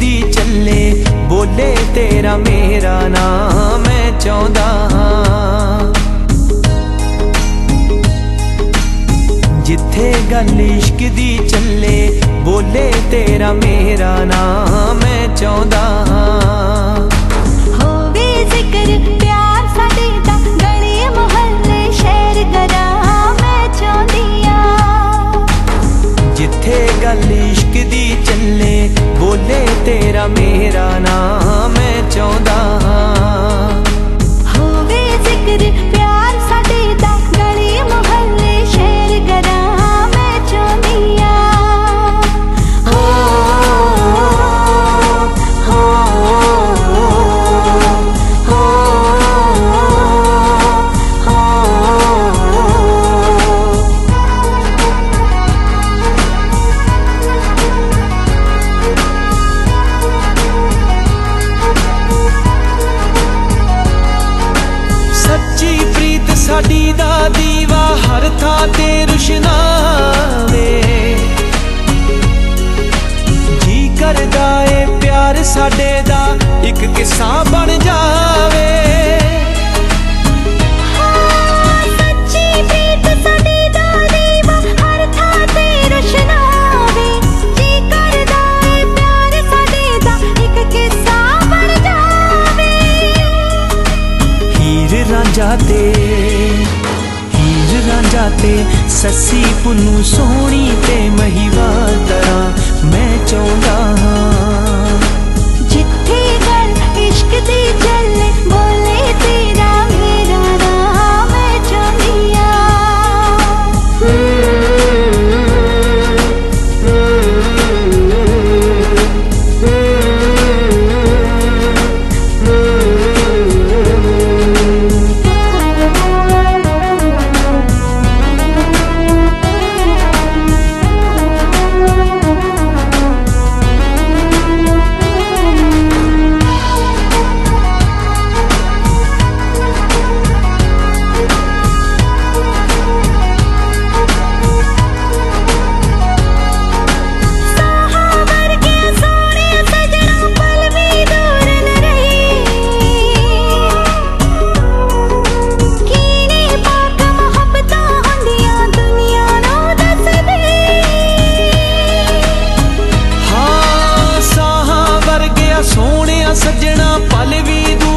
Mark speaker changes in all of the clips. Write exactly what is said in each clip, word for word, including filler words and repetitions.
Speaker 1: दी चले, बोले तेरा मेरा नाम मैं चाहता हां। जिथे गल इश्क दी चले, बोले तेरा मेरा नाम मैं चाहता हां।
Speaker 2: होवे जिक्र प्यार साडे दा, गली मोहल्ले शहर गरां मैं चाहती हां।
Speaker 1: जिथे गल इश्क दी चले, बोले तेरा मेरा नाम मैं चाहता हां।
Speaker 2: होवे जिक्र प्यार साडे दा, गली मोहल्ले शहर गरां मैं चाहती हां। हो हो हो
Speaker 1: सच्ची प्रीत साडी दा दीवा हर थां ते रुशनावे। जी करदा ए प्यार साडे दा एक किस्सा बन जावे।
Speaker 2: सच्ची प्रीत साडे दा दीवा हर थां ते रुशनावे। जी करदा ए प्यार साडे दा एक किस्सा बन जावे।
Speaker 1: हीर रांझा ते हीर रांझा ते सस्सी पुन्नू सोहनी ते महिवाल तरह मैं चाहता हां।
Speaker 2: जिथे गल इश्क दी चले, बोले तेरा मेरा नाम मैं चाहती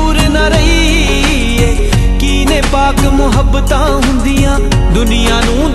Speaker 1: मुहब्बतां हुंदियां दुनिया नूं